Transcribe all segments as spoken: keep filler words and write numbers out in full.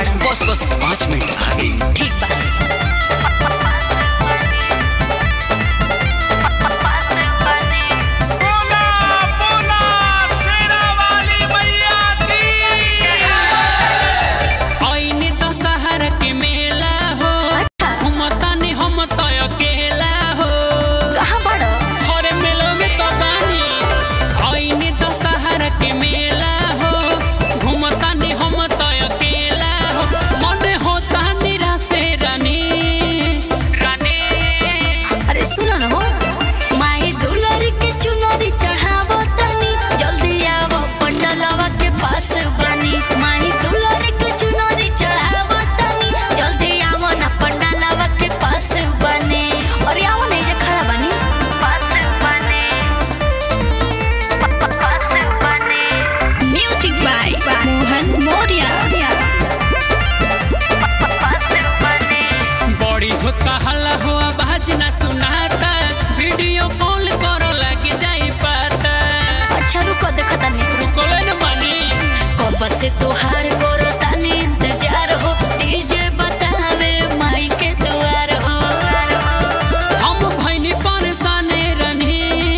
बड़ा? बस बस पाँच मिनट आ गई। ठीक बा। ना सुनाता वीडियो कॉल करो लग जाई पता। अच्छा रुको देखो तनी रुको न मानी कब से तोहार करो तनी इंतजार हो डीजे बतावे माई के द्वार हो। हम भइनी परेशान रनी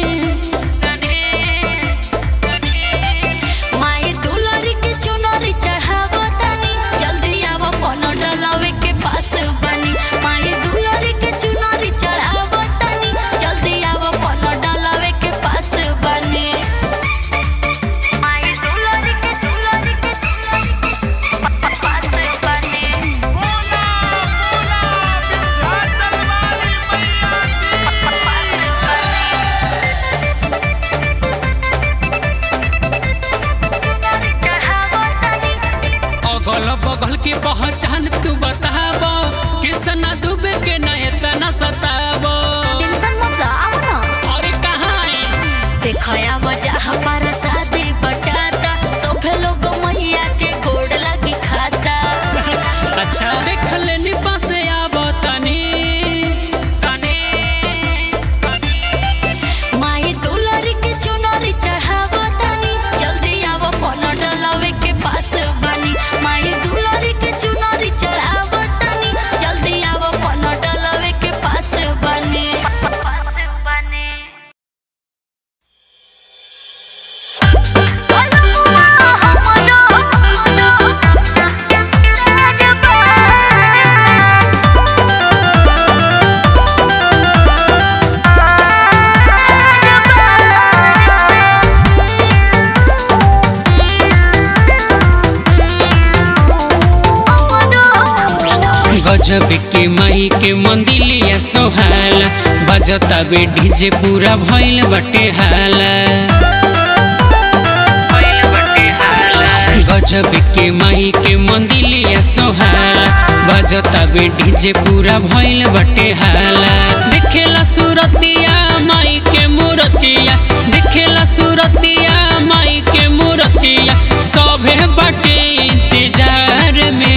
माई दुलारी के चुनरी चढ़ावो तनी जल्दी आवो फोन डलावे के पास बनी। माई दुलारी के चुनरी चढ़ावो तनी जल्दी आवो फोन डलावे के पास बनी। माई दुलारी के दुलारी के पास बनी। बोला बोला विंध्याचल वाली अगल बगल के पहचान तू बताबो किसना डूबे के न इतना सताबो। टेंशन मत लो आओ ना। और कहां देखया वजह पर शादी बटाता सोफे लोग मैया के गोड़ लगी खाता। अच्छा देख लेनी पास आबो तनी माई दुलारी के चुनरी चढ़ावो तनी जल्दी आवो फोन डलावे के पास बनी। माई दुलारी के चुनरी चढ़ावो तनी जल्दी आवो फोन डलावे के पास बनी। गजब के माई के मंदिलिया सोहाला बजता बे डीजे पूरा भइल बटे हाला। गजब के माई के मंदिलिया सोहाला बजता बे डीजे पूरा भइल बटे हाला। देखेला सूरतिया माई के मूर्तिया देखेला सूरतिया माई के मूर्तिया सभे बटे इंतजार में।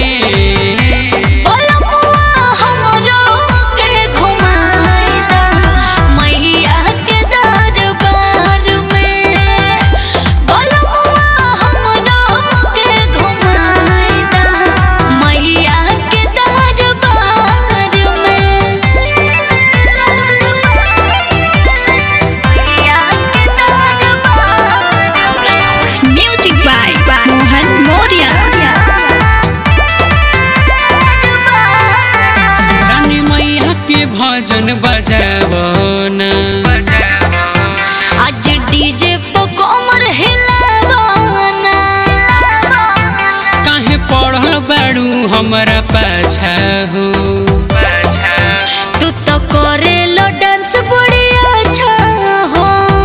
भजन बजावो ना आज डीजे पे कमर हिलावो ना। काहे पढ़ल बाड़ू हमरा पाछा हो तू तो करेलो डांस बड़ी अच्छा हो।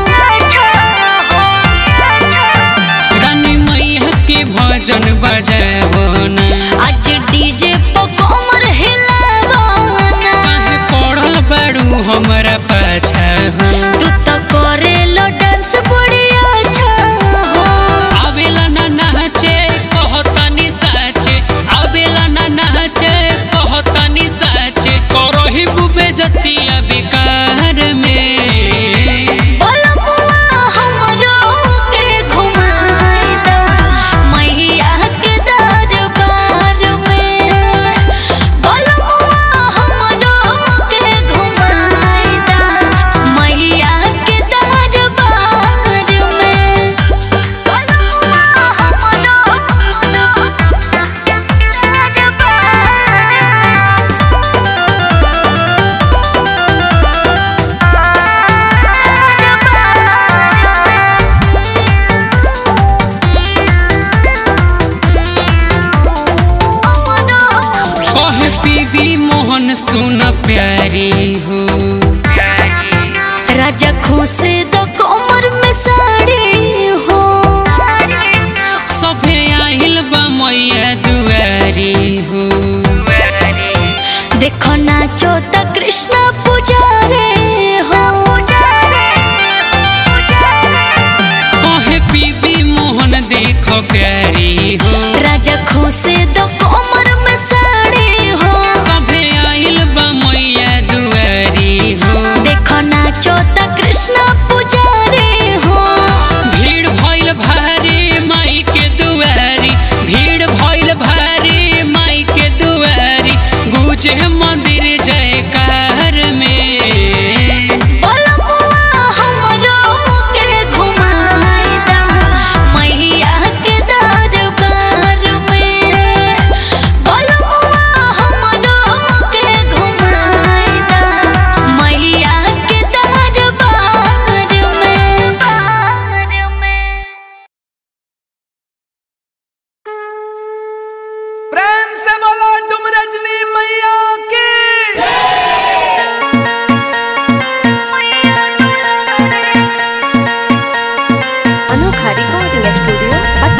रानी मैया के भजन बजावो ना आज डीजे पे कमर हिलावो ना। पढ़ल बाड़ू हमरा पाछा हो तू तो करेलो डांस बड़ी अच्छा हो। आवेला ना नाचे कहतानी साचे आवेला ना नाचे कहतानी साचे करही बुबे जतिया बेकार में। के घुमाई दा मैया के दरबार प्यारी हो। राजा खोसे दो कमर में साड़ी हो। सभे आहिल बा मैया दुआरी हो। देखो नाचो त कृष्ण पुजारे हो। कहे पीबी मोहन देखो प्यारी हो। राजा खोसे दो कमर में साड़ी हो। सभे आहिल बा मैया दुआरी हो। देखो नाचो त कृष्ण पुजारे हो। भीड़ भइल भारी माई के दुआरी। भीड़ भइल भारी माई के दुआरी। गुजे मंदिर जयकार में। प्रेम से बोलो तुम रजनी मैया की। अनोखा रिकॉर्डिंग स्टूडियो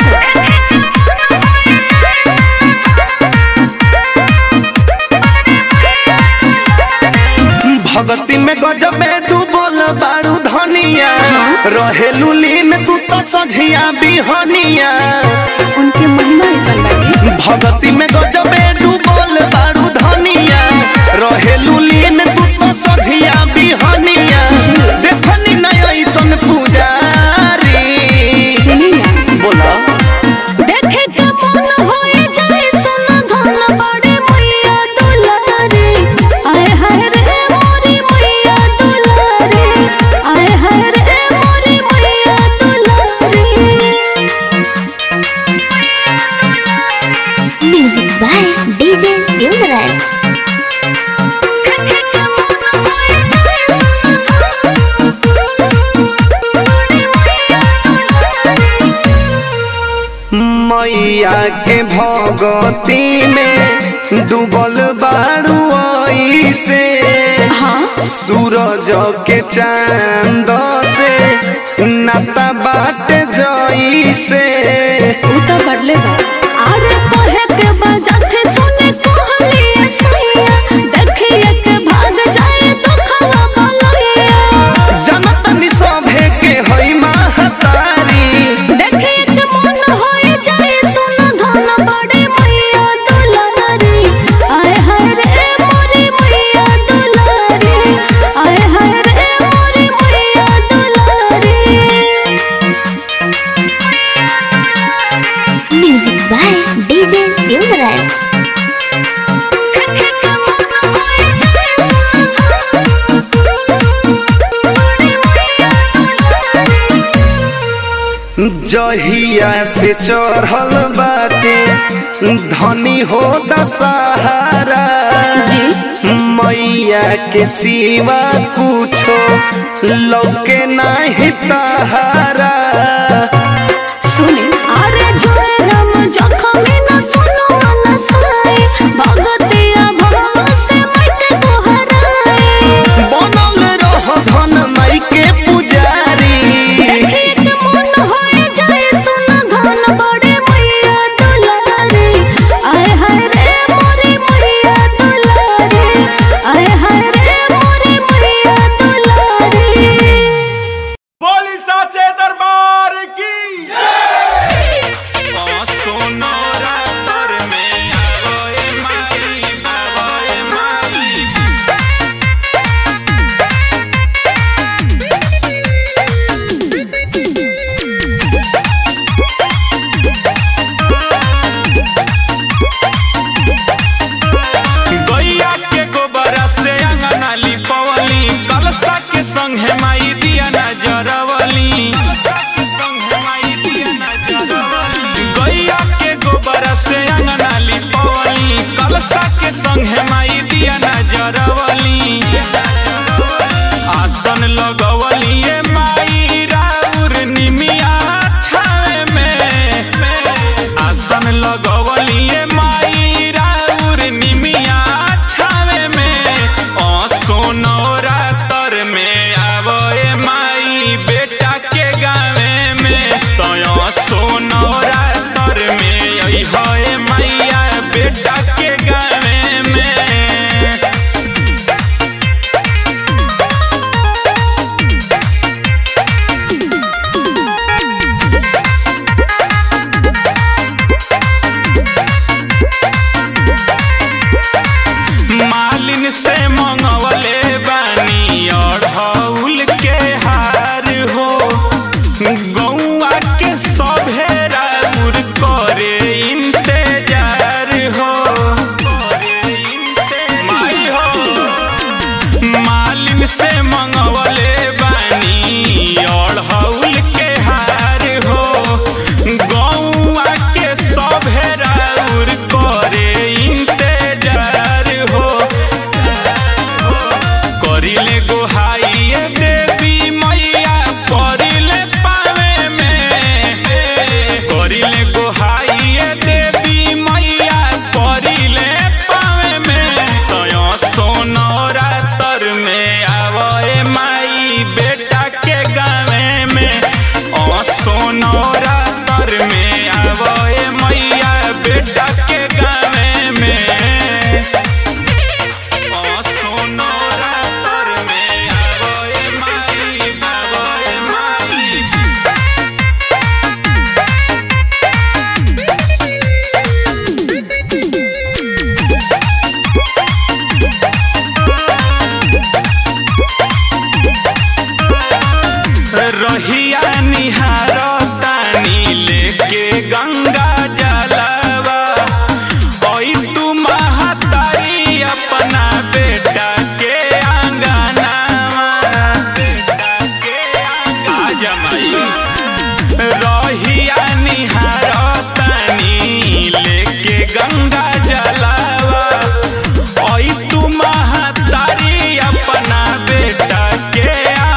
भगती में गजब में डूबल बारू धनिया। रहेलू लीन तू तो सझिया बिहनिया। उनके महिमा ऐसा लगी। भगती में गजब में डूबल बारू धनिया। रहेलू लीन तू तो सझिया बिहनिया। देखनी नया ऐसन पुजारी। बोला देखे के मन होए जाए सुन धन बड़े मैया दुलारी। आए हाय रे मोरी मैया दुलारी। आए हाय रे मोरी मैया दुलारी। Music by DJ Simran. मैया के भगती में डूबल बारू ऐसे। सूरज के चांद से नाता बाट जैसे। वो तो बदले बा। अरे कोहे के बजाते सुने कहलिए सैया। देखिए के भाग जाए दुखवा बलैया। जनतनी सभे के हई महतारी। देखिए के मन होए जाए सुन धन बड़े मैया दुलारी। आए हाय रे मोरी मैया दुलारी। आए हाय रे मोरी मैया दुलारी। Music by DJ Simran. जहिया से चढ़ल बाटे धनी हो दशहरा। मैया के सिवा कुछो लौके नाही तहारा। सुने अरे जोरे राम जखमी न सुनो न साए। भगतिया भाव से मत गोहराए। बनल रह धन माई के पुजारी। देखिए के मन होए जाए सुन धन बड़े मैया दुलारी। आए हाय रे मोरी मैया दुलारी। आए हाय रे मोरी मैया दुलारी। बोली साचे दरबार की। गैया के गोबरा से अंगना लिपवली। कलसा के संगे माई दिया नजरवली। गैया के गोबरा से अंगना लिपवली। कलसा के संगे माई दिया नजरवली। आसन लगवली ये माई राउर निमिया छावे में। आसन लगवली ये माई राउर निमिया छावे में। रहिया निहारो तानी लेके गंगा जलवा ओई तू महतारी अपना बेटा के आंगनवा बेटा के आजा माई रहिया निहारो तानी लेके गंगा जलवा ओई तू महतारी अपना बेटा के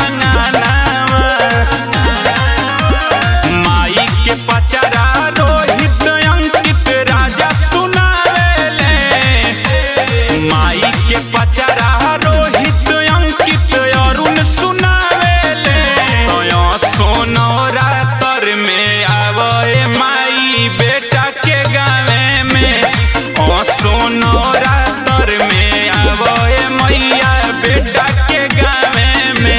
पचरा रोहित अंकित राजा सुनावेले माई के पचरा रोहित अंकित अरुण सुनावेले तो सोनौरा तर में आवे माई बेटा के गावे में ओ सोनौरा तर में आवे मैया बेटा के गावे में।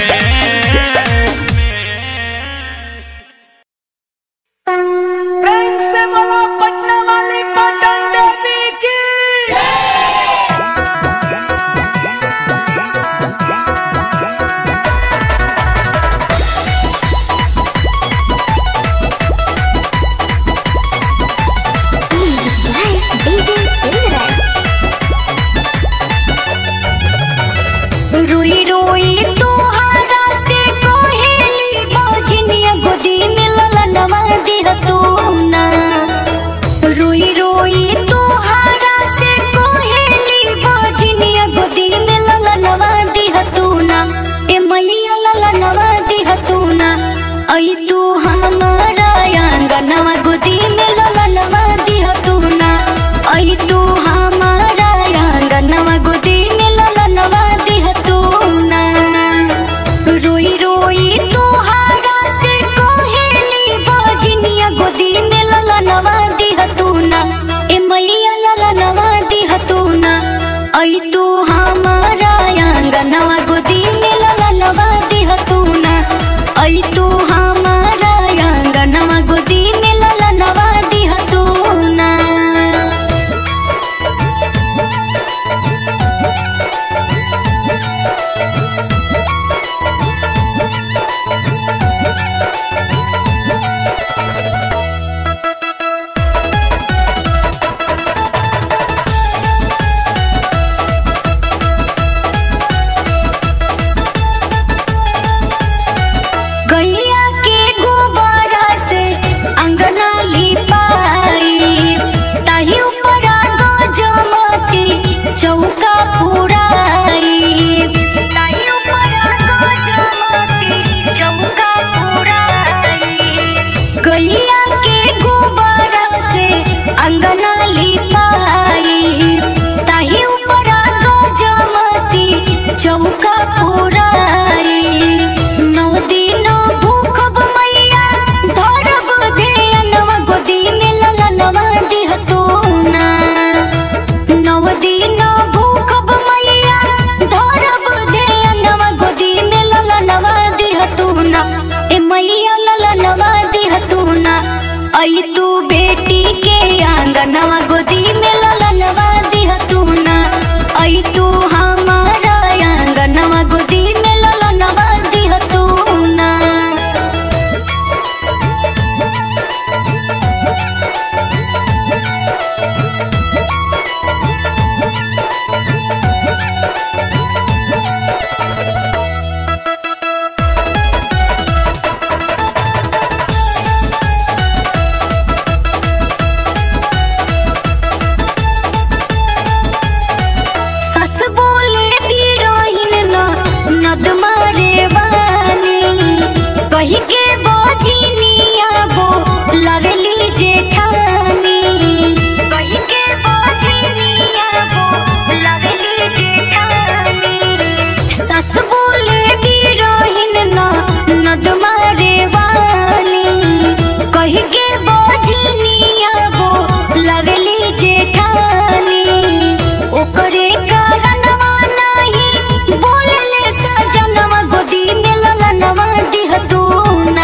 रोई रोई तोहरा से कोहेली बाजनिया गोदी में ललनवा दिह तू ना रोई रोई तोहरा से कोहेली बाजनिया गोदी में ललनवा दिह तू ना ए मैया ललनवा दिह तू ना आई तू हमारा आंगनवा गोदी में ललनवा दिह तू ना आई तू हमारा आंगनवा गोदी में ललनवा दिह तू ना रोई रोई तोहरा से कोहेली बाजनिया गोदी में ललनवा दिह तू ना ए मैया ललनवा दिह तू ना आई तू हमारा आंगनवा गोदी में ललनवा दिह तू ना आई तू हमारा आंगनवा गोदी में ललनवा दिह तू ना। गैया के गोबरा से अंगना लिपाई ताही ऊपरा गजमती चौका पुराई ताही ऊपरा गजमती चौका पुराई गैया के गोबरा से अंगना लिपाई ताही ऊपरा गजमती चौका पुराई नौ दिन भूखब मैया धरब ध्यानवा गोदी में ललनवा दिह तू ना नौ दिन भूखब मैया धरब ध्यानवा गोदी में ललनवा दिह तू ना ए मैया ललनवा दिह तू ना आई तू बेटी के आंगनवा गोदी में ललनवा दिह तू ना आई तू हमारा आंगनवा गोदी में ललनवा दिह तू ना। सस बोले बिरोहिन न नद मारे वानी कही के बजनिया बो लगली जेठानी कही के बजनिया बो लगली जेठानी सस बोले बिरोहिन न नद मारे वानी कही के बजनिया बो लगली जेठानी ओकरे कारणवा नहीं बोलले सजनवा गोदी में ललनवा दिह तू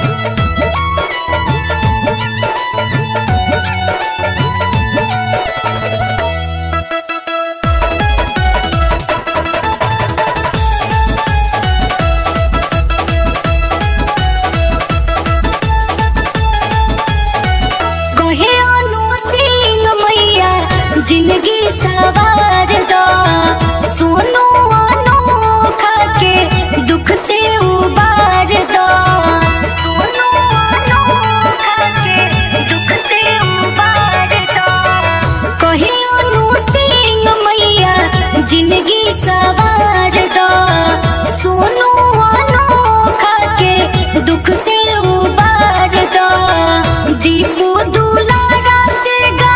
जिंदगी सवार दो सोनू अनोखा के दुख से उबार दो सोनू अनोखा के दुख से उबार दो कहे अनु सिंह मैया जिंदगी सवार दो सोनू अनोखा के दुख से उबार दो दीपू दुलारा से गा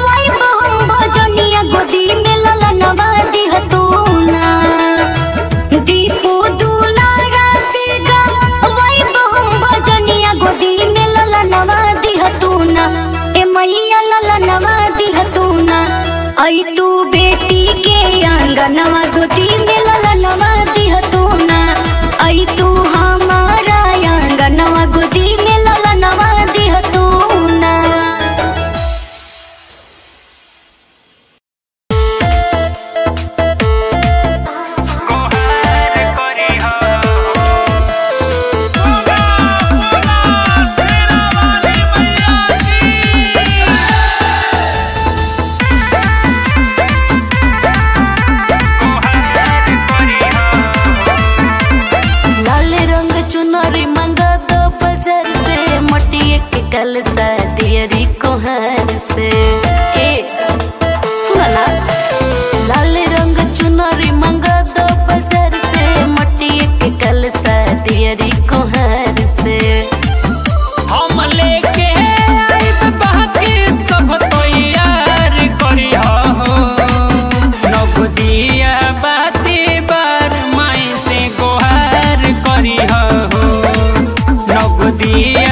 गोदी में ललनवा दिहतूना दीपू दुलारा से गा वही बहुम भजनिया गोदी में ललनवा दिहतूना ए मैया ललनवा दिहतूना आई तू बेटी के आंगनवा गोदी में ललनवा दिहतूना आई तू हमारा आंगनवा गोदी में ललनवा दिहतूना। कल सादियरी कोहर से ए सुनला लाल रंग चुनरी मंगा दो बाजार से मट्टी के कल सादियरी कोहर से हम लेके आइब बाकी सब तैयार करी हो नगदिया बाती बार माई से गोहार करी हो नगदिया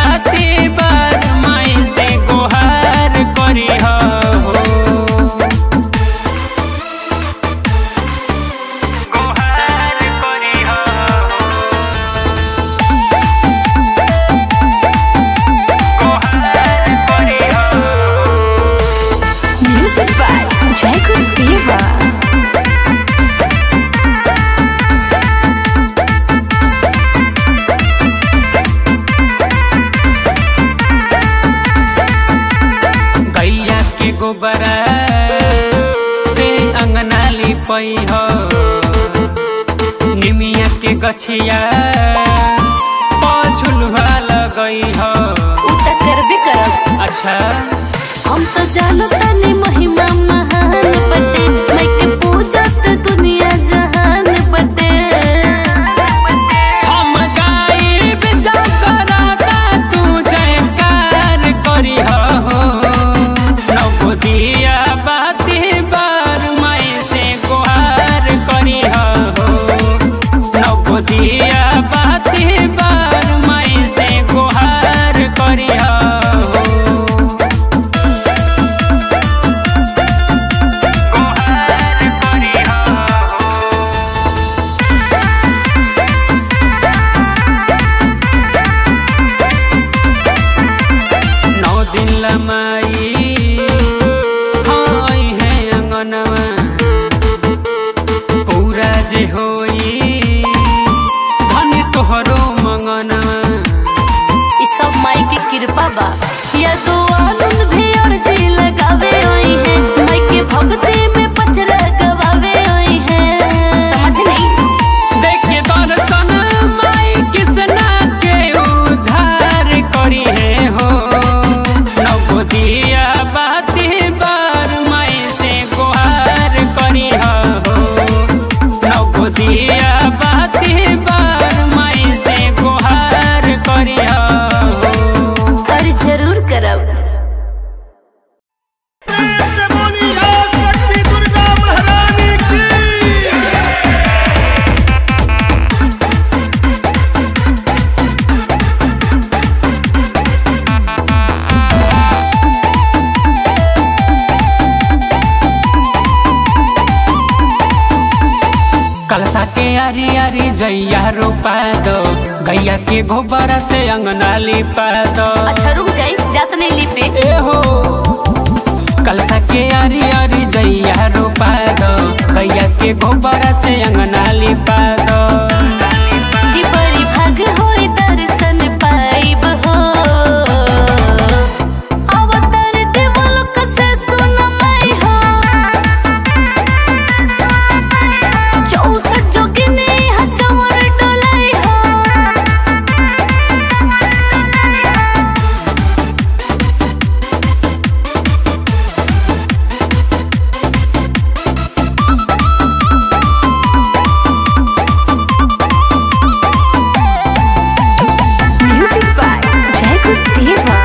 गोबरा से अंगना लिपई हो निमिया के गछिया झुलवा लगई हो करबे करब। अच्छा हम तो जानता नहीं महिमा महान बटे मैं के पूजत दुनिया जहान बटे हम गाइब जागराता तू जयकार करी हो नगदिया बाती बार माई से गोहार करी हो नगदिया बाती बार माई से गोहार करी हो कृपा बा या तो आनंद भी अर्जी लगावे आई है माई के भक्ति में पचरा गवावे आई है समझ नहीं देख के दर्शन माई किसना के उद्धार करी है हो नगदिया बाती बार माई से गोहार करी हो नगदिया बाती बार माई से गोहार करी हो जरूर करब। कलसा के आरी आरी जैया रोपा दो गैया के गोबरा से अंगना लिपा दो। अच्छा रुक जाई, जात नहीं लिपे। ए हो कलसा के आरी आरी जैया रोपा दो, गैया के गोबरा से अंगना लिपा दो। कि बड़ी भाग होई दर्शन पाइब हो, अवतार देवलोक से सुनमई हो। चौसठ जोगिनी हचमर डोलाई हो। म्यूजिक बाय जयकुल देवा।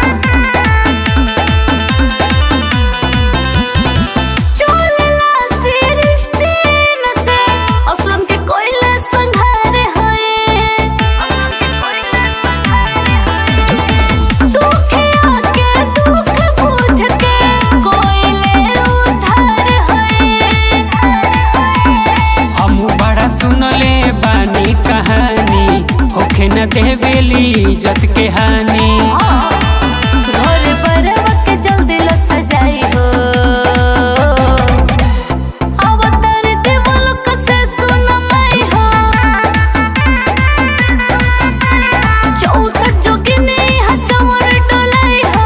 चोलेला सिरिष्टीन से असुरन के कोइले संघारे होए। दुखे आके दुख बुझ के कोइले उधार होए। हम बड़ा सुनले बानी कहानी, होखे न देवेली इज्जत के हानि। घर बरवा के जल्दी ल सजाई हो, अवतार देवलोक से सुनमई हो। चौसठ जोगिनी हचमर डोलाई हो।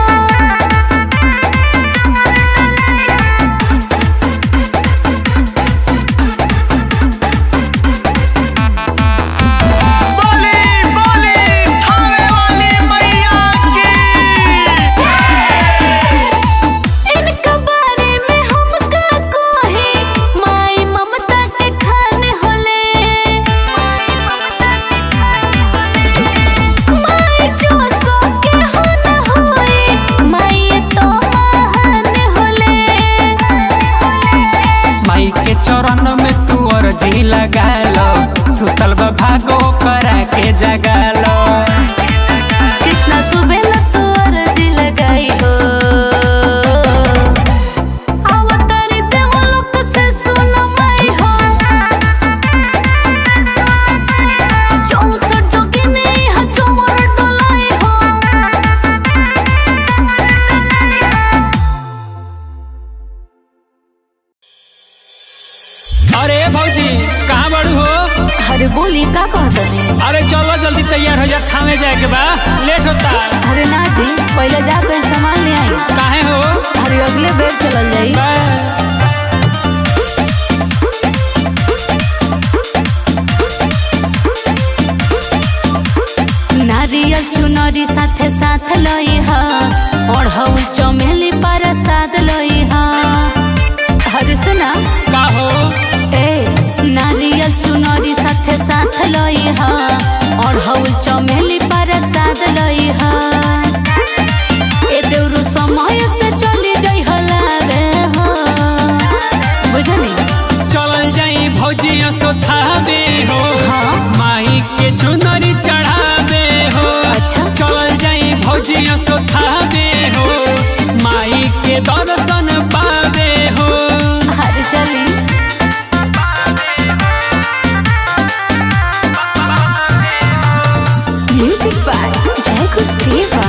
बोली बोली थावे वाली मैया की। इनका बारे में हम का कोही, माई ममता के खान होले। माई जो सो के हो न होई, माई तो महान होले। माई के चरण में तू अर्जी लगा लो, सुतल बा भागो करा के जगा लो। कृष्णा तू बेला तू अर्जी लगाई हो, अवतार देवलोक से सुनमई हो। चौसठ जोगिनी हचमर डोलाई हो। अरे भौजी कहाँ बड़ू हो? अरे बोली का कहतनी? अरे चलो जल्दी तैयार हो जा, खाने जाए के बा, लेट होता। अरे ना जी, पहले जा कोई सामान ले आई। काहे हो? अरे अगले बेर चलल जाई। नारियल चुनरी साथे साथ लई हा, ओढ़ौल चमेली प्रसाद लई हा। अरे सुना का हो? ए नारियल चुनरी साथे साथ लई हा, ओढ़ौल चमेली प्रसाद लई हा। ए देउरु समय से चली जाई हलावे हो, बुझनी? चलल जाई भौजी सोथाबे हो, हाँ। माई के चुनरी चढ़ाबे हो। अच्छा। चलल जाई भौजी सोथाबे हो, माई के दर्शन पावे हो। अरे चली। म्यूजिक बाय जयकुल देवा।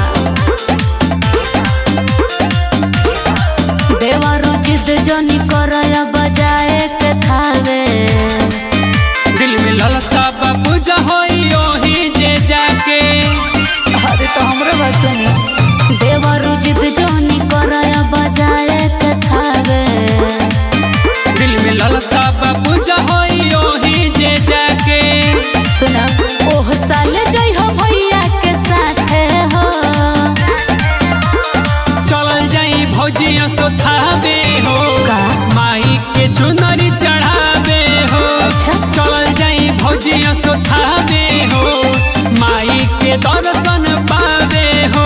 देवारू जिद जनी करया बजाए के थावे। दिल में ललसा बा पूजा होई ओही जे जाके। अरे तो हमरे बात सुनी। देवारू जिद जनी करया बजाए के थावे। दिल में ललसा बा पूजा होई ओही जे जाके। सुना ओह साल जई हो भैया के साथे हो। चलल जाई भौजी सोथाबे हो, का? माई के चुनरी चढ़ाबे हो। अच्छा। चलल जाई भौजी सोथाबे हो, माई के दर्शन पावे हो।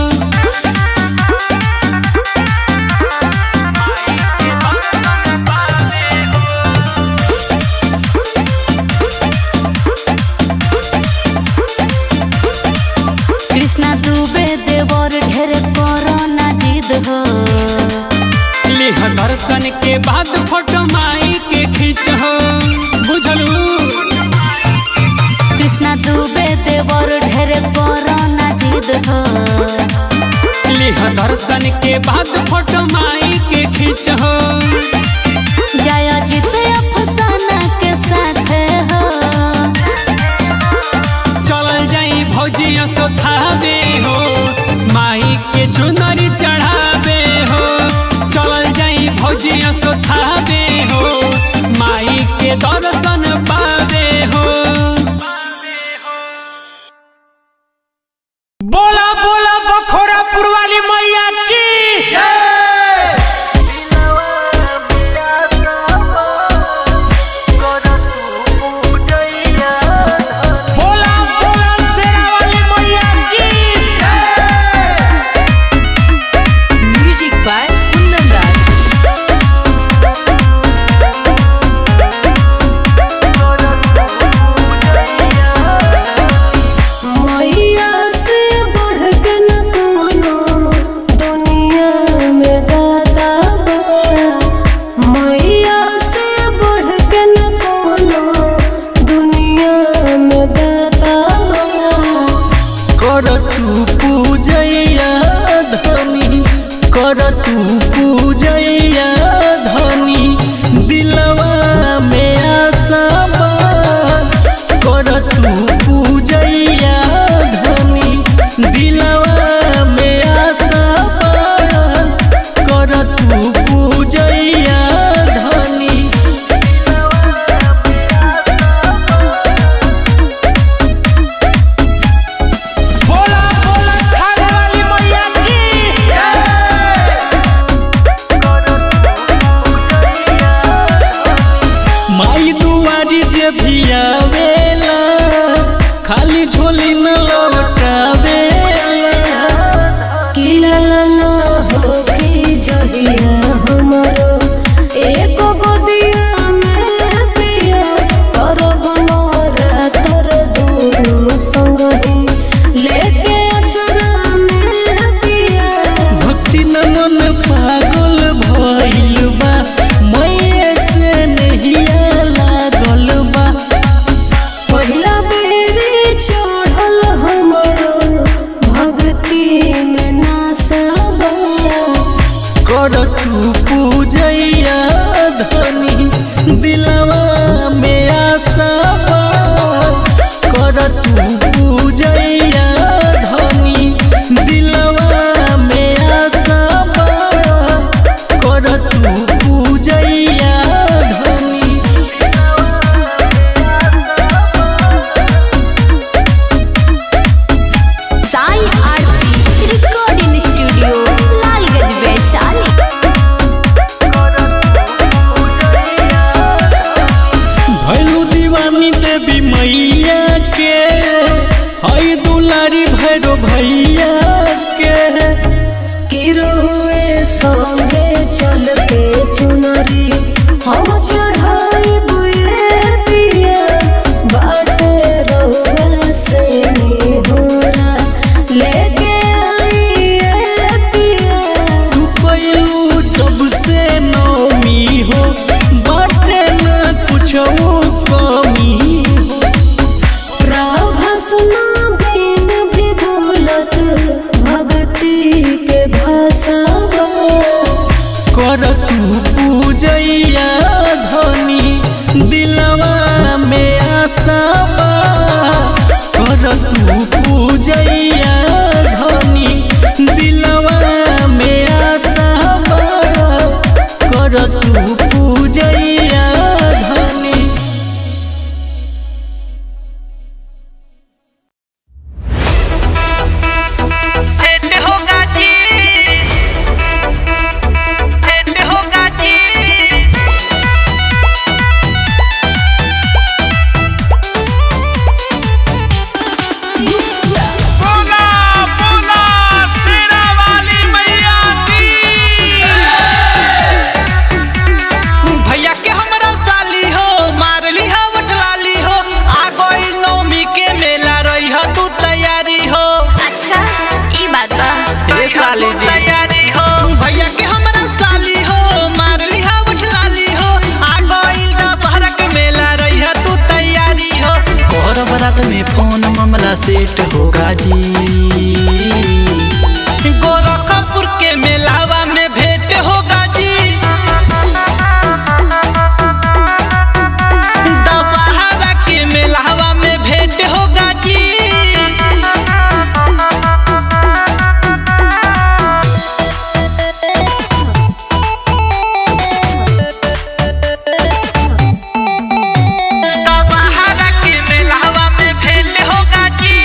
कृष्णा दुबे देवर ढेर कोरोना जिद हो। लिह दर्शन के बाद फोटो माई के खींच हो, बुझलू? कृष्णा दुबे देवर करो ना जिद हो। लिह दर्शन के बाद फोटो माई के खींच हो। जय जीत अफसाना के साथ हो। चल जाई भौजिया सोथावे हो, माई के चुनरी चढ़ावे हो। चल जाई भौजिया सोथावे हो, माई के दर्शन पावे हो। बोला बोला बखोरापुर वाली मैया की बोला बोला शेरा वाली मैया की म्यूजिक बाय कुंदन दास। मैया से बढ़ के न कोनो दुनिया में दाता बा। मैया से बढ़ के न कोनो दुनिया में दाता बा। कर तू पूजैया धनी, कर तू पूजैया धनी, दिलवा में आशा बा। कर तू पूजैया धनी, दिलवा में आशा बा। कर तू पूजैया धनी। बोला बोला खाने वाली मैया की माई दुआरी जे भी आवेला, खाली झोली न लौटावेला। किला ना हो की जहिया हमारो एको गोदिया में पिया। करब मोरा तर दुनु संगही लेके अचरा में पिया। भक्ति न मन पागल भइल बा, मैये से नहिया लागल बा। पहिला बेरी चढ़ल हमरो भक्ति में नासा बा। कर तू पूजैया धनी, दिलवा में आशा बा। कर तू पूजैया धनी, दिलवा में आशा बा। कर तू पूजैया धनी। Sai Aarti recording studio Lalganj Vaishali. भैलू दीवानी देवी मैया के, हई दुलारी भैरो भैया के। किरुए संगे चल के चुनरी हम चढ़ाई बुए पिया। बाटे रहुआ से निहोरा लेके आई ए पिया। तू पैलू जब से नौमी हो, बाटे न कुछ कमी हो। प्रभसना बिन भी बोलत भक्ति के भाषा बा। कर तू पूजैया धनी, दिलवा में आशा बा। कर तू पूजैया धनी, दिलवा में आशा बा। कर तू पूजैया धनी। बोला बोला शेरा वाली मैया की भैया के हमरा साली हो, मारली हो उठलाली हो। आ गई नौमी के मेला, रही हो तू तैयारी हो। अच्छा ई बात बा। ए साली जी तैयारी हो। भैया के हमरा साली हो, मारली हो उठलाली हो। आ गई दशहरा के मेला, रही हो तू तैयारी हो। कोहर बरात में फोन मामला सारा सेट होगा जी। गोरखपुर के मेलावा में भेंट होगा जी। दशहरा के मेलावा में भेंट होगा जी। दशहरा के मेलावा में भेंट होगा जी।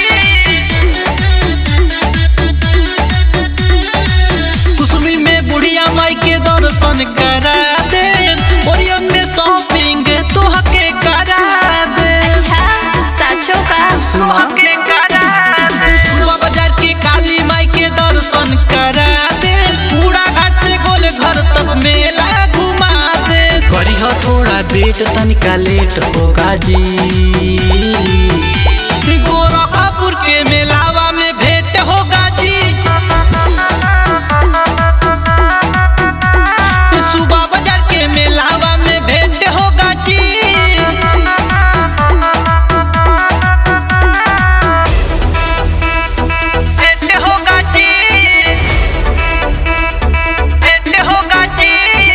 कुसुमी में बुढ़िया माई के दर्शन करा दे। ओरियन में शॉपिंग तो हके करा दे। अच्छा साचो का सुना के करा दे। सुबह बाजार के काली माई के दर्शन करा दे। पूरा घाट से गोल घर तक मेला घुमा दे। करी हो थोड़ा वेट तनिका लेट होगा जी। गोरखपुर के मेलावा में भेंट होगा जी। सुबह बाजार के मेलावा में भेंट होगा जी। भेंट होगा जी। भेंट होगा जी।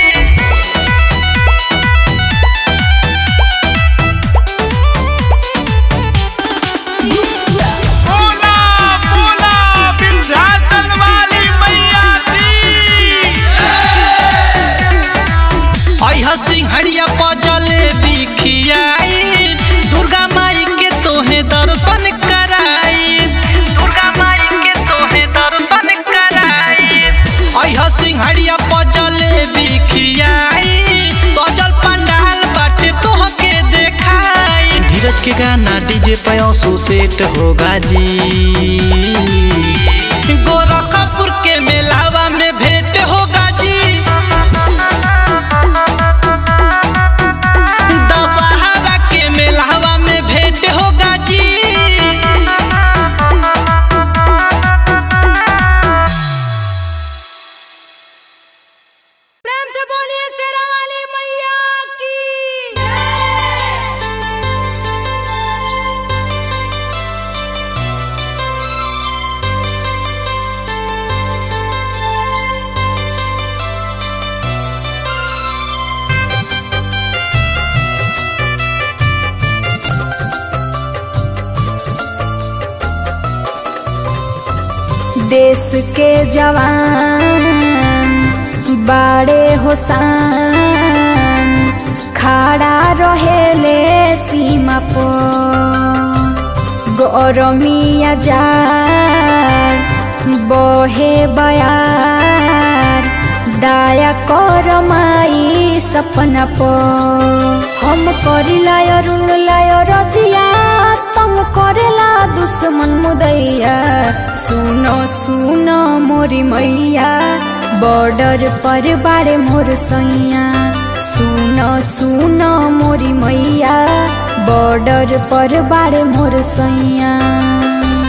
बोला बोला विंध्याचल वाली मैया की। अइह सिंहड़िया पजले बिखियाई। दुर्गा माई के तोहे दर्शन कराई। दुर्गा माई के तोहे दर्शन कराई। अइह सिंहड़िया पजले बिखियाई। सजल पंडाल बाटे तोहके देखाई। धीरज के गाना डीजे पे असो सेट होगा जी। गोरखपुर के मेलावा में भेंट होगा जी। दशहरा के मेलावा में भेंट होगा जी। प्रेम से बोलिए शेरा वाली मैया की। देश के जवान बाड़े होसान खड़ा रहेले सीमा पर। गरमिया जार बहे बयार दाया कर माई सपना पर। हम करिला अरुण लाय रजिया तंग करेला दुश्मन मुदैया। सुनो सुनो मोरी मैया बॉर्डर पर बाड़े मोर सैया। सुनो सुनो मोरी मैया बॉर्डर पर बाड़े मोर सैया।